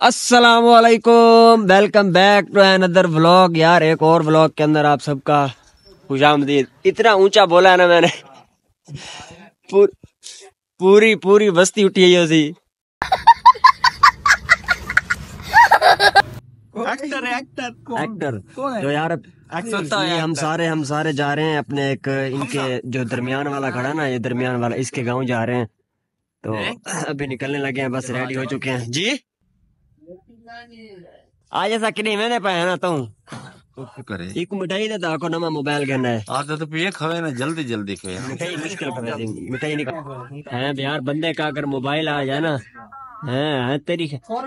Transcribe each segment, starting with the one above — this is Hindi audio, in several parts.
अस्सलामुअलैकुम, welcome back to another vlog. यार एक और व्लॉग के अंदर आप सबका खुशामदीद। इतना ऊंचा बोला है ना मैंने, पूरी पूरी बस्ती उठी है सी। एक्टर तो यार ये हम सारे जा रहे हैं अपने एक इनके जो दरमियान वाला खड़ा ना, ये दरमियान वाला, इसके गांव जा रहे हैं। तो अभी निकलने लगे हैं, बस रेडी हो चुके हैं जी। आज ऐसा कि नहीं मैंने पाया ना तुम एक मिठाई देता को नवा मोबाइल कहना है आज तो ये खवे ना जल्दी जल्दी खवे मिठाई मुश्किल मिठाई नहीं है यार। बंदे का अगर मोबाइल आ जाए ना है तेरी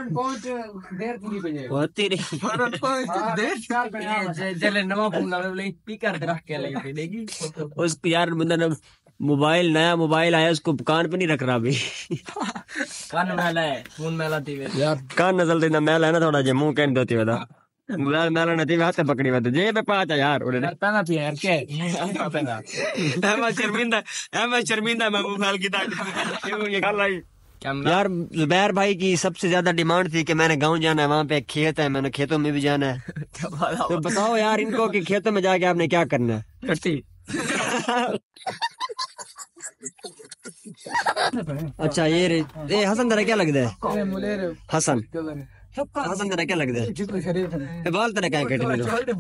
उसको यार बंदा मोबाइल नया मोबाइल आया उसको कान पे नहीं रख रहा अभी। कान मैला है, फोन मैला थी यार, कान नजल देना मैला है ना थोड़ा जे मुंह कहने देती बता मोबाइल मैला नहीं थी हाथ से पकड़ी बात जे पे पाँच यार उन्हें पहना थी यार के मैं शर्मिंदा मैं मोबाइल की यार। जुबैर भाई की सबसे ज्यादा डिमांड थी कि मैंने गांव जाना है, वहाँ पे खेत है, मैंने खेतों में भी जाना है। तो बताओ यार इनको कि खेतों में जाके आपने क्या करना है। अच्छा ये हसन तेरा क्या लगता है? हसन तेरा क्या लगता है? बाल तेरा क्या कटे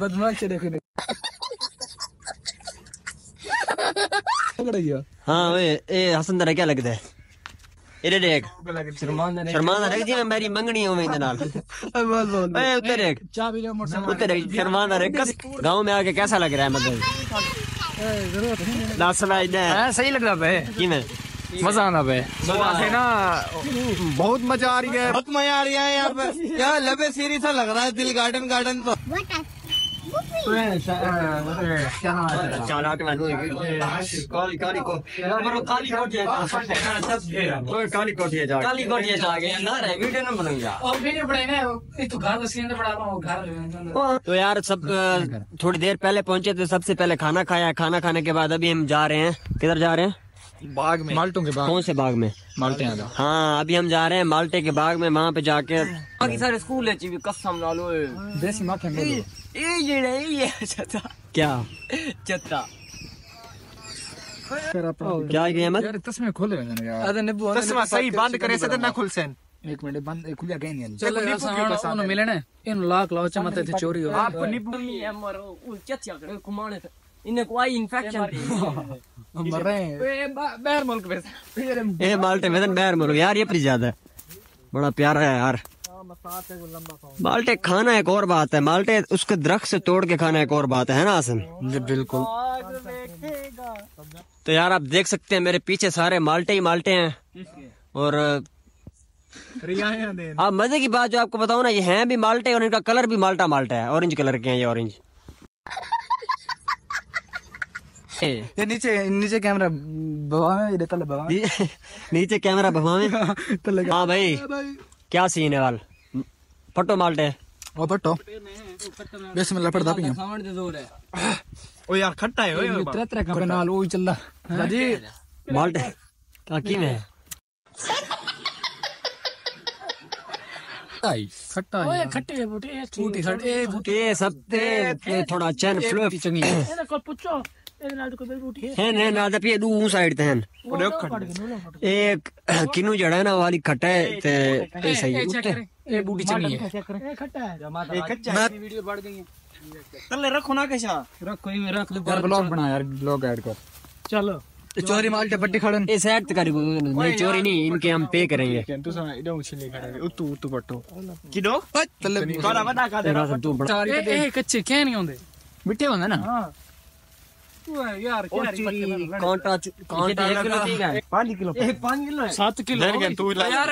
हाँ वे हसन तेरा क्या लगता है? इधर देख शर्मान जी मैं मेरी मंगनी हूँ मैं नाल उधर देख शर्मान गाँव में आके कैसा लग रहा है? मतलब सही लग रहा है कि मैं मजा आना पे ना बहुत मजा आ रही है, बहुत मजा आ रही है यहाँ पे। यार लबे सीरी सा लग रहा है दिल गार्डन तो तो यार सब थोड़ी देर पहले पहुंचे थे, सबसे पहले खाना खाया। खाना खाने के बाद अभी हम जा रहे हैं, किधर जा रहे हैं? बाग में, माल्टों के बाग। कौन से बाग में? माल्टे। हाँ अभी हम जा रहे हैं माल्टे के बाग में, वहाँ पे जाके बाकी सारे स्कूल है कसम ला लो देसी माखन क्या चत्ता क्या यार तस्मे खोले तस्मा सही बंद करे से ना खुल सेन एक मिनट बंद खुलिया गए नहीं चल उन मिलने इन लाख लाच मत थे चोरी हो आप नींबू हमर उ चत्या करे घुमाने थे इन्हें कोई इन्फेक्शन हम मर रहे हैं बाहर मुल्क में ए माल्टे में बाहर मुल्क यार। ये ज्यादा है, बड़ा प्यारा है यार माल्टे। खाना एक और बात है, माल्टे उसके दरख्त से तोड़ के खाना एक और बात है ना आसन? बिल्कुल। तो यार आप देख सकते हैं मेरे पीछे सारे माल्टे ही माल्टे हैं। और आप मजे की बात जो आपको बताऊं ना, ये हैं भी माल्टे और इनका कलर भी माल्टा है, ऑरेंज कलर के हैं ये, ऑरेंज। ये नीचे कैमरा नीचे कैमरा भवा में। हाँ भाई क्या सीन है वाल फटो माल्टे ओ फटो बिस्मिल्लाह पड़दा पिया ओ यार खट्टा है ओए तेरे का नाल ओ चल रहा जी माल्टे काकी में खट्टा है ओए खट्टे बूटी खट्टे सब ते थोड़ा चैन फ्लो चंगी है को पूछो है ना पे दू साइड ते एक किनु जड़ा है ना वाली खट्टा है ते ए सही है ए बूटी चंगी है ए खट्टा है ए कच्चा वीडियो बढ़ गई है चल रखो ना कैसा रखो ही में रख ले यार ब्लॉग बना यार ब्लॉग ऐड कर चलो चोरी माल्टे पट्टी खड़न ए सेट कर नहीं चोरी नहीं इनके हम पे करेंगे तू सा इडो उछले खड़े उतू पट्टो किडो चल तोरा बता का दे तू बड़ा ए कच्चे क्या नहीं होंदे मिठे होंगे ना हां यार कांटा 1 किलो ठीक है 5 किलो 5 किलो 7 किलो तू यार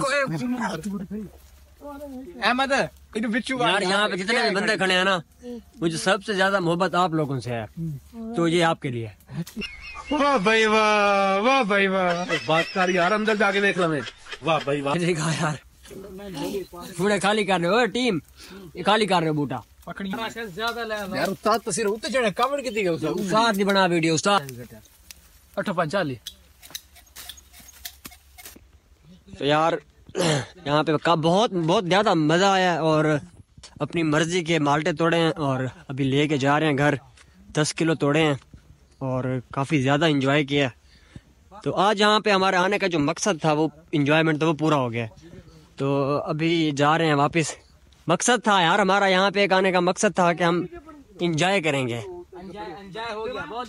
अहमद इधर बिच्छू यार यहाँ पे जितने भी बंदे खड़े हैं ना, मुझे सबसे ज्यादा मोहब्बत आप लोगों से है, तो ये आपके लिए। वाह भाई वाह बात कर यार, अंदर जाके देख ला मैं। वाह भाई वाह यार पूरे खाली कर रहे हो टीम, ये खाली कर रहे हो बूटा पकड़ी ज्यादा ले यार उस्ताद तस्वीर उते चढ़े कवर कितनी गया उस्ताद नहीं बना वीडियो उस्ताद 845। तो यार यहाँ पे बहुत बहुत ज्यादा मजा आया और अपनी मर्जी के माल्टे तोड़े हैं और अभी लेके जा रहे हैं घर। 10 किलो तोड़े हैं और काफी ज्यादा इंजॉय किया। तो आज यहाँ पे हमारे आने का जो मकसद था वो इंजॉयमेंट तो वो पूरा हो गया। तो अभी जा रहे हैं वापस। मकसद था यार हमारा यहाँ पे एक आने का मकसद था कि हम इंजॉय करेंगे। हो गया बहुत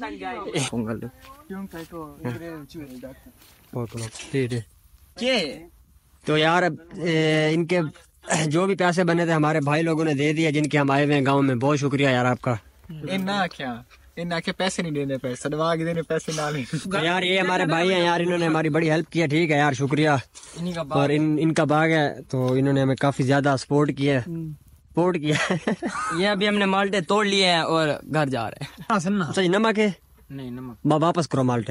तो यार इनके जो भी पैसे बने थे हमारे भाई लोगों ने दे दिया, जिनके हम आए हुए हैं गाँव में। बहुत शुक्रिया यार आपका। इन्ना के पैसे नहीं देने पे सदवा के देने पैसे ना ले। यार ये हमारे भाई हैं यार, इन्होंने हमारी बड़ी हेल्प किया। ठीक है यार, शुक्रिया। और इनका बाग है तो इन्होंने हमें काफी ज्यादा सपोर्ट किया ये अभी हमने माल्टे तोड़ लिए हैं और घर जा रहे हैं। अच्छा जी, नमक है? नहीं नमक वापस करो माल्टे।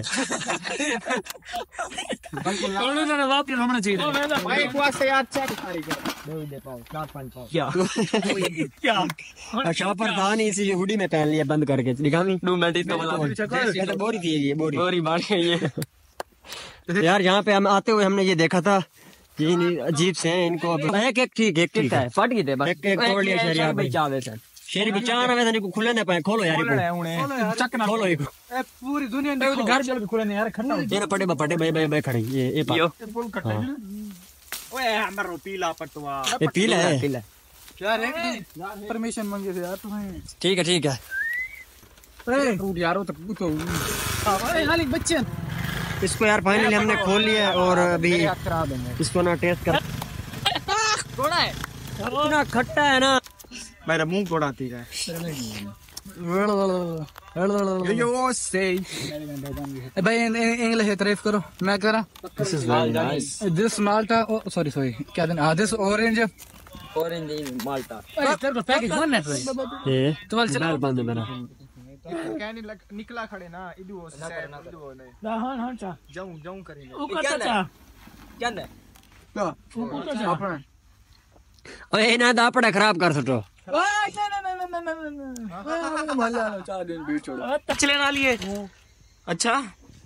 शॉपर था नहीं, इसी हुडी में पहन लिया बंद करके। बोरी थी ये, बोरी बांट ये। यार यहाँ पे हम आते हुए हमने ये देखा था, ये अजीब से हैं इनको। एक ठीक है, फट गए थे बस। एक तोड़ लिया शेरी बिचाना वैसे नहीं खुले ना पाए। खोलो यार खोलो इको। पूरी दुनिया में घर चल के खुले नहीं यार। खट्टा तेरा पटे भाई खड़े ये ओए हमरो पीला पटवा। ये पीला है क्या रे? परमिशन मांगे थे यार तुम्हें। ठीक है। अरे टूट यार तो अरे खाली बच्चे इसको यार फाइनली हमने खोल लिया और अभी इसको ना टेस्ट कर। थोड़ा है इतना खट्टा है ना, मेरा मुंह कोड़ाती है। भाई इंग्लिश में तारीफ करो, मैं करा। दिस माल्टा सॉरी क्या देना? दिस ऑरेंज माल्टा तेरे को पैकेज बनना है ये तो वाल चला बंद मेरा कहने निकला खड़े ना इदु हां जाऊं करेंगे क्या है अपना ओए ना दापड़ा खराब कर सटो। चले ना लिए अच्छा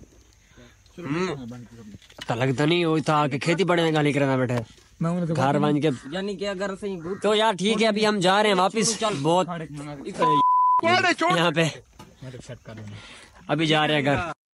तो लगता नहीं वो था कि खेती बढ़ने गाली करना बैठे घर बन के। यानी कि अगर सही तो यार ठीक है, अभी हम जा रहे हैं वापिस। बहुत यहाँ पे अभी जा रहे हैं घर।